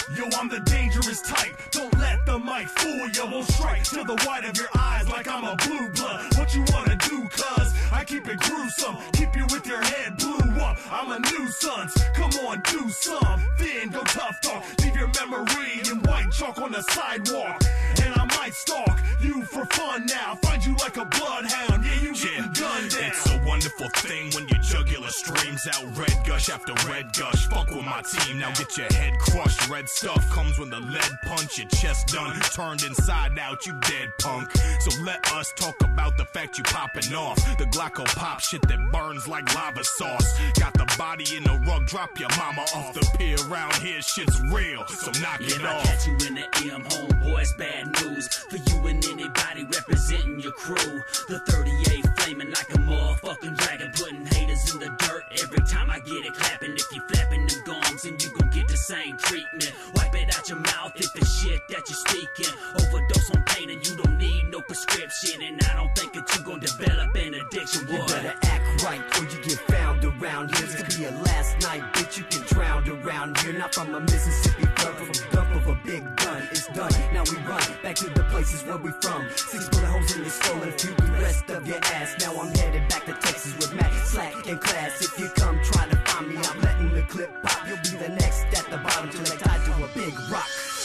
Yo, I'm the dangerous type, don't let the mic fool ya. Won't strike to the white of your eyes like I'm a blue blood. What you wanna do, cuz? I keep it gruesome, keep you with your head blew up. I'm a nuisance, come on, do something. Go tough talk, leave your memory in white chalk on the sidewalk. And I might stalk you for fun now, find you like a bloodhound, yeah, you getting gunned down. It's a wonderful thing when your jugular streams out red gush after red gush. Fuck with my team, now get your head crushed. Red stuff comes when the lead punch, your chest done turned inside out, you dead punk. So let us talk about the fact you popping off. The Glocko pop shit that burns like lava sauce. Got the body in the rug, drop your mama off the pier. Around here shit's real, so knock it off. I catch you in the M, homeboys, bad news for you and anybody representing your crew. The 38 flaming like a motherfucking dragon, putting haters in the dirt every time I get it clapping. If you flapping them gums, and you gon' get the same treatment. Wipe it out your mouth if the shit that you're speaking. Overdose on pain and you don't need no prescription. And I don't think that you gon' develop an addiction. You better act right or you get found around here. This could be a last night, bitch, you get drowned around here. Not from a Mississippi flood, from a dump of a big gun. It's done, now we run back to the places where we from. 6 bullet holes in your skull and a few the rest of your ass. Now I'm headed back to Texas with Mac, Slack, and Class. If you come try to find me, I'm letting the clip pop. You'll be the next at the bottom till they tied to a big rock.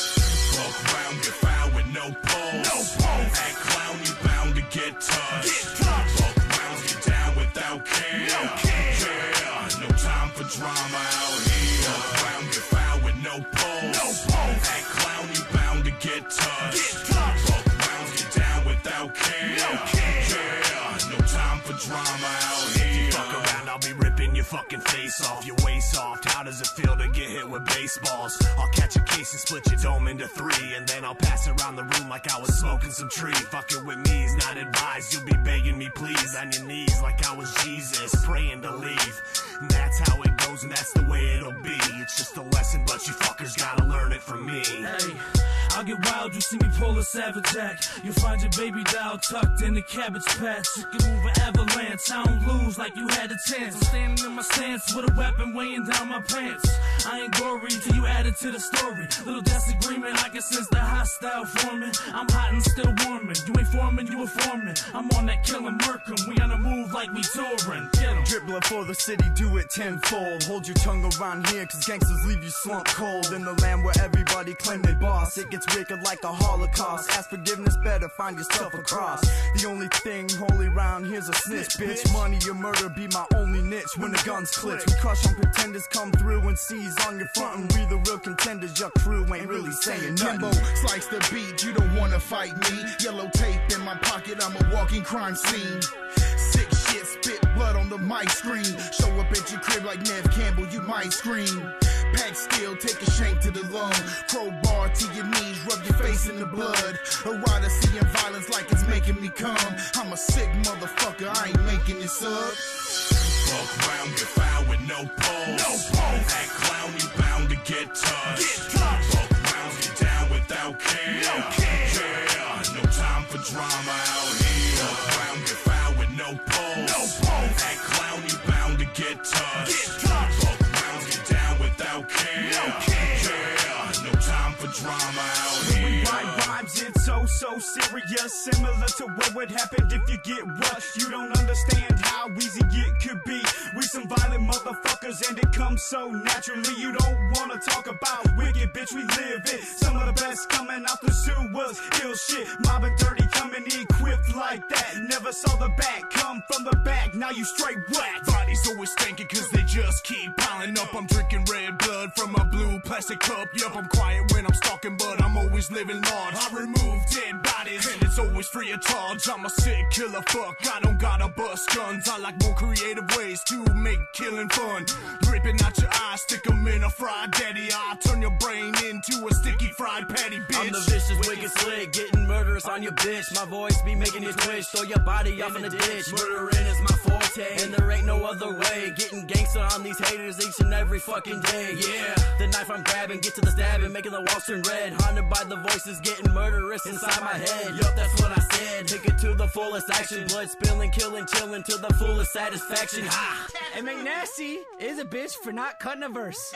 Fuck round, get found with no pulse. No pulse. Act clown, you bound to get touched. Get touched. Fuck rounds, get down without care. No care. Yeah, no time for drama out here. Fuck round, get found with no pulse. No pulse. Act clown, you bound to get touched. Get touched. Fuck rounds, get down without care. No care. Yeah, no time for drama out here. Fuck around, I'll be ripping your fucking face off, your waist soft. How does it feel to get hit with baseballs? I'll catch a case and split your dome into 3, and then I'll pass around the room like I was smoking some tree. Fucking with me is not advised, you'll be begging me please on your knees like I was Jesus, praying to leave. And that's how it goes and that's the way it'll be. It's just a lesson, but you fuckers gotta learn it from me. Hey, I'll get wild, you see me pull a savage act. You'll find your baby doll tucked in the cabbage patch. You can move an avalanche, I don't lose like you had a chance. I'm standing in my stance with a weapon weighing down my pants. I ain't gory till you add it to the story. Little disagreement, I can sense the hostile forming. I'm hot and still warming. You ain't forming, you a foreman. I'm on that killing Merkham. We on the move like we touring. Get 'em. Dribbling for the city, do it tenfold. Hold your tongue around here, cause gangsters leave you slump cold. In the land where everybody claim they boss, it gets wicked like a holocaust. Ask forgiveness, better find yourself a cross. The only thing holy round here's a snitch, bitch. Money or murder be my only niche when the guns click. We crush on pretenders, come through and seize on your front. And we the real contenders, your crew ain't really saying nothing. Kimbo, slice the beat, you don't wanna fight me. Yellow tape in my pocket, I'm a walking crime scene. Sick shit, spit blood on the mic screen. Show up at your crib like Nev Campbell, you might scream. Pack steel, take a shank to the lung. Crowbar to your knees, rub your face in the blood. A rider seeing violence like it's making me come. I'm a sick motherfucker, I ain't making this up. Fuck round, get found with no pulse. No pulse. Act clown, you bound to get touched. Get touched. Fuck rounds, get down without care. No care. Yeah, no time for drama out here. Fuck round, get found with no pulse. No pulse. Act clown, you bound to get touched. Get touched. Fuck rounds, get down without care. No care. Yeah, no time for drama out When we here. write rhymes, it's so serious. Similar to what would happen if you get rushed. You don't understand how easy it could be. We some violent motherfuckers and it comes so naturally. You don't wanna talk about wicked, bitch, we live it. Some of the best coming out the sewers. Ill shit, mob and dirty coming equipped like that. Never saw the back come from the back, now you straight whack. Bodies always stinking cause they just keep piling up. I'm drinking red blood from a blue plastic cup. Yup, I'm quiet when I'm stalking, but I'm always living large. I remove dead bodies and it's always free of charge. I'm a sick killer, fuck, I don't gotta bust guns. I like more creative ways to make killing fun. Ripping out your eyes, stick them in a fried daddy. I'll turn your brain into a sticky fried patty, bitch. I'm the vicious, wicked slick, getting murderous on your bitch. My voice be making you twitch, throw your body off in the ditch. Murdering is my forte, and there ain't no other way. Getting gangster on these haters each and every fucking day. Yeah, the knife I'm grabbing, get to the stabbing, making the walls turn red. Haunted by the voices, getting murderous inside my head. Yup, that's what I said. Take it to the fullest action. Blood spilling, killing, chilling to the fullest satisfaction. Ha! And McNasty is a bitch for not cutting a verse.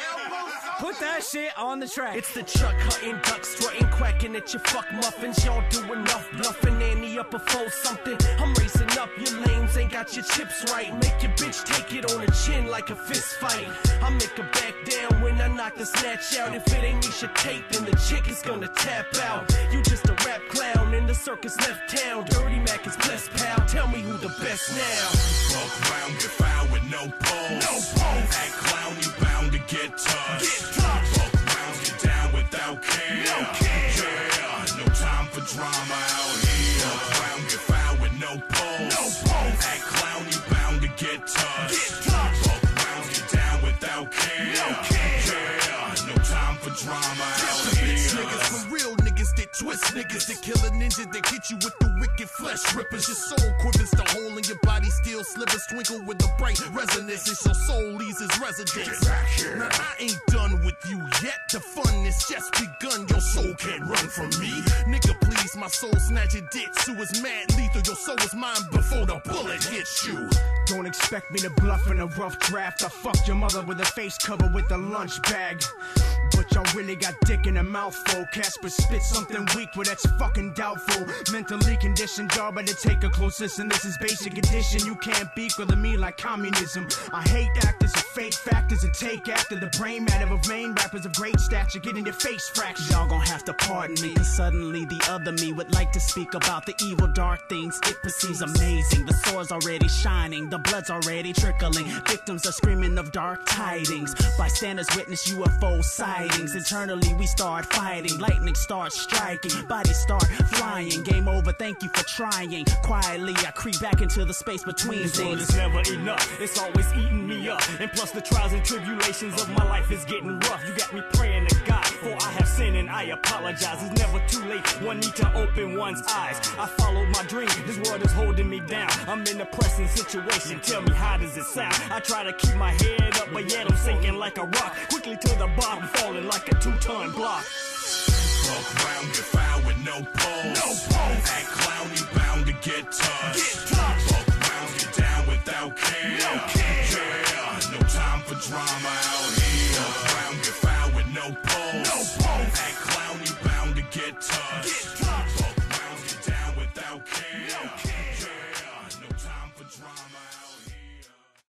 Put that shit on the track. It's the truck hunting, duck strutting, quacking at your fuck muffins. Y'all do enough bluffing, Annie up before something. I'm raising up, your lames ain't got your chips right. Make your bitch take it on the chin like a fist fight. I make her back down when I knock the snatch out. If it ain't Misha Tate, then the chick is gonna tap out. You just a rap clown in the circus left town. Dirty Mac is blessed, pal. Tell me who the best now. Fuck round, get foul with no pulse. No pulse. Act clown, you bound to get touched. Get touched. Fuck rounds, get down without care. No care. Yeah, no time for drama out here. Fuck round, get foul with no pulse. No pulse. Act clown, you bound to get touched. Get touched. Fuck rounds, get down without care. No care. Yeah, no time for drama out here. Niggas for real niggas that twist niggas that kill a ninja that hit you with the wicked flesh rippers. Your soul quivers, the hole in your body still slivers, twinkle with the bright resonance as your soul leaves its residence. Now I ain't done with you yet. The fun is just begun. Your soul can't run from me. Nigga, please, my soul snatch a ditch. Who is mad lethal? Your soul is mine before the bullet hits you. Don't expect me to bluff in a rough draft. I fucked your mother with a face cover with a lunch bag. But y'all really got dick in a mouthful. Casper spit something weak, well that's fucking doubtful. Mentally conditioned, y'all better take a close listen. This is basic edition, you can't beat with me like communism. I hate actors of fake factors and take after the brain matter of main rappers of great stature. Get in your face fractured. Y'all gon' have to pardon me, cause suddenly the other me would like to speak about the evil dark things. It perceives amazing, the sword's already shining, the blood's already trickling. Victims are screaming of dark tidings. Bystanders witness UFO sightings. Internally we start fighting, lightning starts striking, bodies start flying. Game over, thank you for trying. Quietly I creep back into the space between this things. world is never enough, it's always eating me up. And plus the trials and tribulations of my life is getting rough. You got me praying to God, for I have sinned and I apologize. It's never too late, one need to open one's eyes. I followed my dream, this world is holding me down. I'm in a pressing situation, tell me how does it sound? I try to keep my head up, but yet I'm sinking like a rock. Quickly to the bottom, falling like a 2-ton block. Fuck round, get foul with no pulse. No pulse. Act clown, you bound to get touched. Get touched. Fuck rounds, get down without care. No care. Yeah, no time for drama out here. Fuck round, get foul with no pulse. No pulse. Act